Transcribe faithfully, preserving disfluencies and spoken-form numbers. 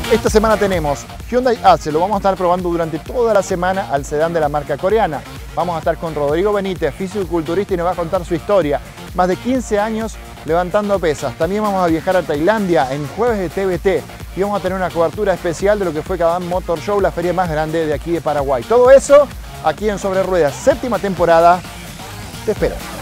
Esta semana tenemos Hyundai Accel, lo vamos a estar probando durante toda la semana al sedán de la marca coreana. Vamos a estar con Rodrigo Benítez, fisicoculturista, y nos va a contar su historia. Más de quince años levantando pesas. También vamos a viajar a Tailandia en jueves de T V T y vamos a tener una cobertura especial de lo que fue K-Ban Motor Show, la feria más grande de aquí de Paraguay. Todo eso aquí en Sobre Ruedas, séptima temporada. Te espero.